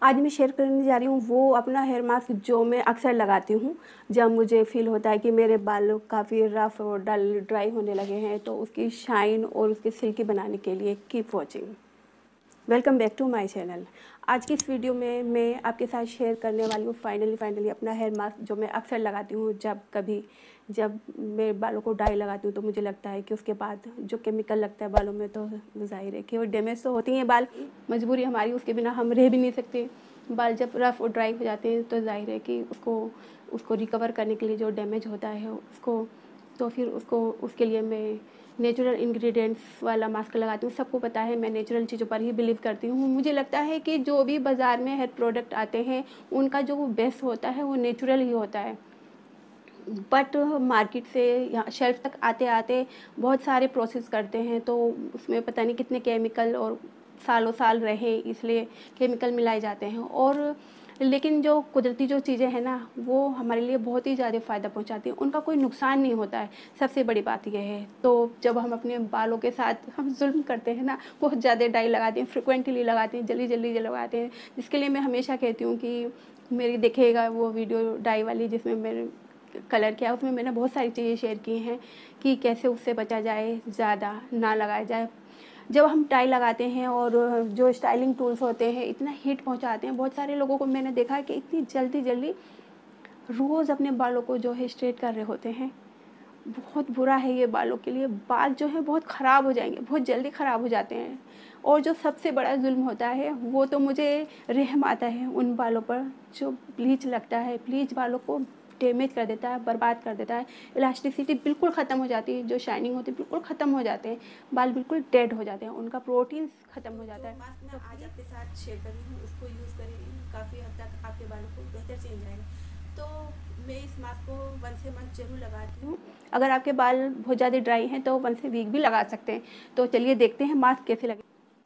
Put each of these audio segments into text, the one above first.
आज मैं शेयर करने जा रही हूँ वो अपना हेयर मास्क जो मैं अक्सर लगाती हूँ जब मुझे फ़ील होता है कि मेरे बाल काफ़ी रफ़ और डल ड्राई होने लगे हैं, तो उसकी शाइन और उसके सिल्की बनाने के लिए keep watching. Welcome back to my channel. आज की इस वीडियो में मैं आपके साथ शेयर करने वाली हूँ फाइनली अपना हेयर मास्क जो मैं अक्सर लगाती हूँ जब मैं बालों को डाई लगाती हूँ, तो मुझे लगता है कि उसके बाद जो केमिकल लगता है बालों में, तो ज़ाहिर है कि वो डैमेज तो होती हैं बाल, मजबूरी हमारी, उसके बिना हम रह भी नहीं सकते। बाल जब रफ़ और ड्राई हो जाते हैं तो ज़ाहिर है कि उसको रिकवर करने के लिए जो डैमेज होता है उसके लिए मैं नेचुरल इंग्रेडिएंट्स वाला मास्क लगाती हूँ। सबको पता है मैं नेचुरल चीज़ों पर ही बिलीव करती हूँ। मुझे लगता है कि जो भी बाज़ार में हेयर प्रोडक्ट आते हैं उनका जो बेस्ट होता है वो नेचुरल ही होता है, बट मार्केट से यहाँ शेल्फ तक आते आते बहुत सारे प्रोसेस करते हैं, तो उसमें पता नहीं कितने केमिकल और सालों साल रहे इसलिए केमिकल मिलाए जाते हैं। और लेकिन जो कुदरती जो चीज़ें हैं ना, वो हमारे लिए बहुत ही ज़्यादा फ़ायदा पहुंचाती हैं, उनका कोई नुकसान नहीं होता है। सबसे बड़ी बात यह है। तो जब हम अपने बालों के साथ हम जुल्म करते हैं ना, बहुत ज़्यादा डाई लगाते हैं, फ्रिक्वेंटली लगाते हैं, जल्दी लगाते हैं, जिसके लिए मैं हमेशा कहती हूँ कि मेरी देखिएगा वो वीडियो डाई वाली जिसमें मेरे कलर किया, उसमें मैंने बहुत सारी चीज़ें शेयर की हैं कि कैसे उससे बचा जाए, ज़्यादा ना लगाया जाए। जब हम टाई लगाते हैं और जो स्टाइलिंग टूल्स होते हैं इतना हीट पहुंचाते हैं, बहुत सारे लोगों को मैंने देखा है कि इतनी जल्दी रोज़ अपने बालों को जो है स्ट्रेट कर रहे होते हैं। बहुत बुरा है ये बालों के लिए। बाल जो है बहुत ख़राब हो जाएंगे, बहुत जल्दी ख़राब हो जाते हैं। और जो सबसे बड़ा जुल्म होता है वो तो मुझे रहम आता है उन बालों पर जो ब्लीच लगता है। ब्लीच बालों को डैमेज कर देता है, बर्बाद कर देता है। इलास्टिसिटी बिल्कुल ख़त्म हो जाती है, जो शाइनिंग होती है बिल्कुल ख़त्म हो जाते हैं, बाल बिल्कुल डेड हो जाते हैं, उनका प्रोटीन ख़त्म हो जाता है। मास्क मैं आज आपके साथ शेयर कर रही हूँ, उसको यूज़ करें, काफ़ी हद तक आपके बालों को बेहतर चेंज आएगा। तो मैं इस मास्क को 1 से मंथ जरूर लगाती हूँ। अगर आपके बाल बहुत ज़्यादा ड्राई हैं तो 1 से वीक भी लगा सकते हैं। तो चलिए देखते हैं मास्क कैसे लगे।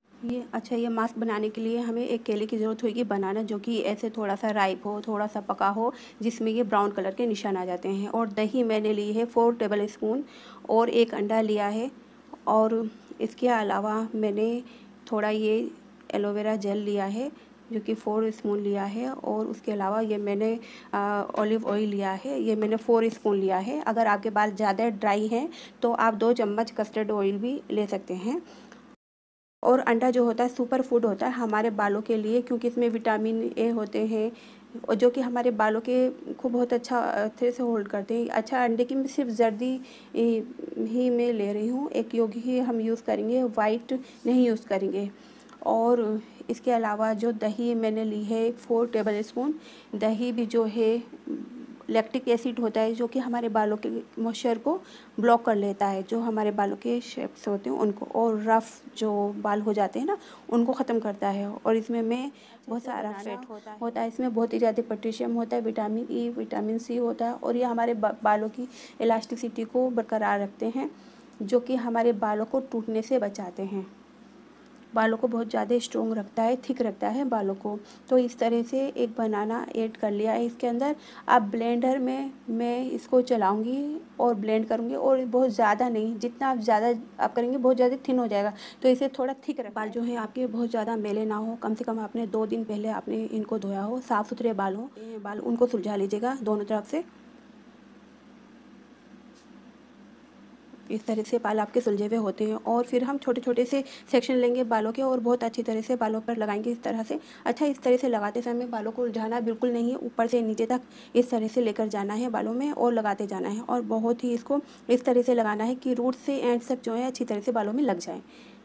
ये मास्क बनाने के लिए हमें एक केले की ज़रूरत होगी, बनाना जो कि ऐसे थोड़ा सा राइप हो, थोड़ा सा पका हो, जिसमें ये ब्राउन कलर के निशान आ जाते हैं। और दही मैंने ली है 4 टेबल स्पून और 1 अंडा लिया है। और इसके अलावा मैंने थोड़ा ये एलोवेरा जेल लिया है जो कि 4 स्पून लिया है। और उसके अलावा ये मैंने ऑलिव ऑयल लिया है, ये मैंने 4 स्पून लिया है। अगर आपके बाल ज़्यादा ड्राई हैं तो आप 2 चम्मच कस्टर्ड ऑयल भी ले सकते हैं। और अंडा जो होता है सुपर फूड होता है हमारे बालों के लिए, क्योंकि इसमें विटामिन ए होते हैं और जो कि हमारे बालों के को बहुत अच्छा तरह से होल्ड करते हैं। अच्छा, अंडे की मैं सिर्फ जर्दी ही मैं ले रही हूँ, एक योग ही हम यूज़ करेंगे, वाइट नहीं यूज़ करेंगे। और इसके अलावा जो दही मैंने ली है 4 टेबल स्पून, दही भी जो है लैक्टिक एसिड होता है जो कि हमारे बालों के मॉइस्चर को ब्लॉक कर लेता है, जो हमारे बालों के शेप्स होते हैं उनको, और रफ़ जो बाल हो जाते हैं ना उनको ख़त्म करता है। और इसमें में बहुत सारा फैट होता है, इसमें बहुत ही ज़्यादा पोटेशियम होता है, विटामिन ई, विटामिन सी होता है। और ये हमारे बालों की इलास्टिसिटी को बरकरार रखते हैं, जो कि हमारे बालों को टूटने से बचाते हैं, बालों को बहुत ज़्यादा स्ट्रॉन्ग रखता है, थिक रखता है बालों को। तो इस तरह से एक बनाना ऐड कर लिया है इसके अंदर। अब ब्लेंडर में मैं इसको चलाऊंगी और ब्लेंड करूंगी, और बहुत ज़्यादा नहीं, जितना आप ज़्यादा आप करेंगे बहुत ज़्यादा थिन हो जाएगा, तो इसे थोड़ा थिक रख। बाल जो है आपके बहुत ज़्यादा मैले ना हो, कम से कम आपने 2 दिन पहले आपने इनको धोया हो, साफ़ सुथरे बाल हो, बाल उनको सुलझा लीजिएगा दोनों तरफ से। इस तरह से बाल आपके सुलझे हुए होते हैं। और फिर हम छोटे छोटे से सेक्शन लेंगे बालों के और बहुत अच्छी तरह से बालों पर लगाएंगे इस तरह से। अच्छा, इस तरह से लगाते समय बालों को उलझाना बिल्कुल नहीं है, ऊपर से नीचे तक इस तरह से लेकर जाना है बालों में और लगाते जाना है। और बहुत ही इसको इस तरह से लगाना है कि रूट से एंड तक जो है अच्छी तरह से बालों में लग जाए।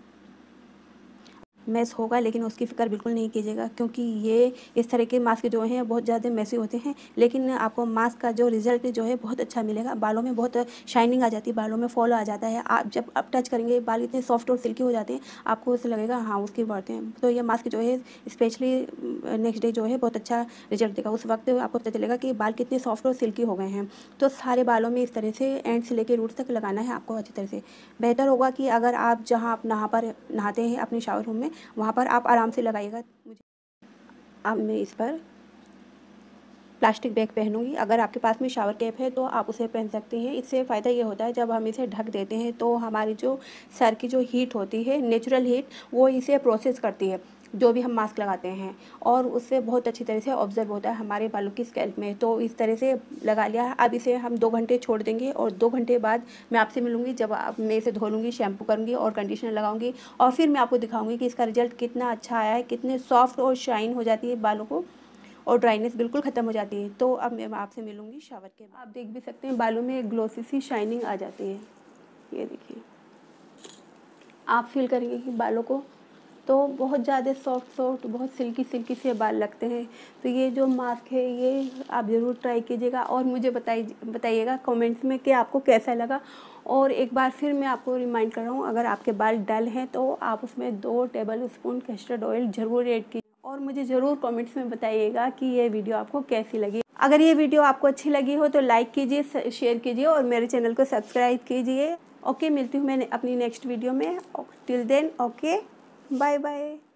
मैस होगा लेकिन उसकी फ़िक्र बिल्कुल नहीं कीजिएगा, क्योंकि ये इस तरह के मास्क जो हैं बहुत ज़्यादा मैसी होते हैं, लेकिन आपको मास्क का जो रिज़ल्ट जो है बहुत अच्छा मिलेगा। बालों में बहुत शाइनिंग आ जाती है, बालों में फॉल आ जाता है। आप जब आप टच करेंगे बाल इतने सॉफ्ट और सिल्की हो जाते हैं, आपको ऐसे लगेगा हाँ उसकी बढ़ते हैं। तो ये मास्क जो है स्पेशली नेक्स्ट डे जो है बहुत अच्छा रिजल्ट देगा। उस वक्त आपको पता चलेगा कि बाल कितने सॉफ्ट और सिल्की हो गए हैं। तो सारे बालों में इस तरह से एंड से लेकर रूट तक लगाना है आपको अच्छी तरह से। बेहतर होगा कि अगर आप जहाँ आप नहाते हैं अपने शावर रूम में, वहाँ पर आप आराम से लगाइएगा। अब मैं इस पर प्लास्टिक बैग पहनूंगी। अगर आपके पास में शावर कैप है तो आप उसे पहन सकते हैं। इससे फ़ायदा ये होता है जब हम इसे ढक देते हैं तो हमारी जो सर की जो हीट होती है, नेचुरल हीट, वो इसे प्रोसेस करती है। जो भी हम मास्क लगाते हैं, और उससे बहुत अच्छी तरह से ऑब्जर्व होता है हमारे बालों की स्कैल्प में। तो इस तरह से लगा लिया है। अब इसे हम 2 घंटे छोड़ देंगे और 2 घंटे बाद मैं आपसे मिलूँगी, जब मैं इसे धो लूँगी, शैम्पू करूँगी और कंडीशनर लगाऊँगी, और फिर मैं आपको दिखाऊँगी कि इसका रिजल्ट कितना अच्छा आया है, कितने सॉफ्ट और शाइन हो जाती है बालों को, और ड्राइनेस बिल्कुल ख़त्म हो जाती है। तो अब मैं आपसे मिलूँगी शावर के बाद। आप देख भी सकते हैं बालों में ग्लोसी सी शाइनिंग आ जाती है। ये देखिए, आप फील करेंगे कि बालों को तो बहुत ज़्यादा सॉफ्ट बहुत सिल्की से बाल लगते हैं। तो ये जो मास्क है ये आप ज़रूर ट्राई कीजिएगा, और मुझे बताइएगा कमेंट्स में कि आपको कैसा लगा। और एक बार फिर मैं आपको रिमाइंड कर रहा हूँ, अगर आपके बाल डल हैं तो आप उसमें 2 टेबल स्पून कस्टर्ड ऑयल ज़रूर ऐड कीजिए, और मुझे ज़रूर कमेंट्स में बताइएगा कि ये वीडियो आपको कैसी लगी। अगर ये वीडियो आपको अच्छी लगी हो तो लाइक कीजिए, शेयर कीजिए और मेरे चैनल को सब्सक्राइब कीजिए। ओके, मिलती हूँ मैं अपनी नेक्स्ट वीडियो में। Till then, okay, bye bye.